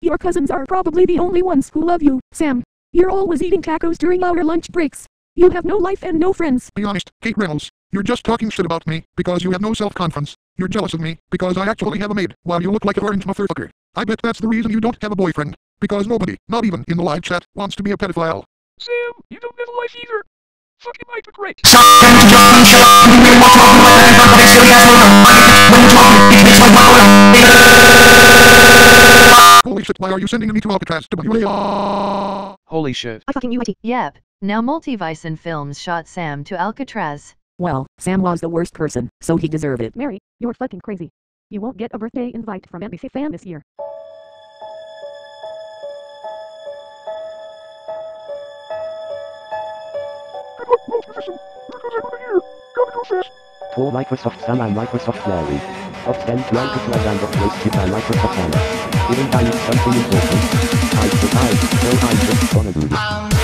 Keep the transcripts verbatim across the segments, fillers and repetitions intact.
Your cousins are probably the only ones who love you, Sam. You're always eating tacos during our lunch breaks. You have no life and no friends. Be honest, Kate Reynolds. You're just talking shit about me, because you have no self-confidence. You're jealous of me, because I actually have a maid, while you look like an orange motherfucker. I bet that's the reason you don't have a boyfriend. Because nobody, not even in the live chat, wants to be a pedophile. Sam, you don't have a life either. Fucking hypocrite. Holy shit, why are you sending me to Alcatraz? W A R. Holy shit. I fucking U I T. Yep. Now Multivison Films shot Sam to Alcatraz. Well, Sam was the worst person, so he deserved it. Mary, you're fucking crazy. You won't get a birthday invite from N B C fan this year. Poor Microsoft Sam and Microsoft Larry. Obscene to Alcatraz and replaced by Microsoft Anna. Didn't I need something important? I survived, so I'm just gonna do this.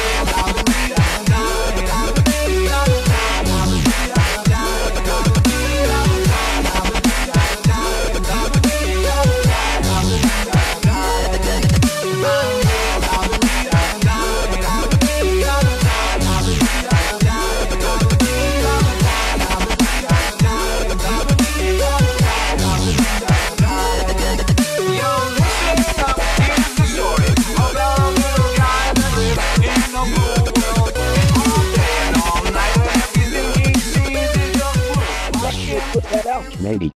Maybe.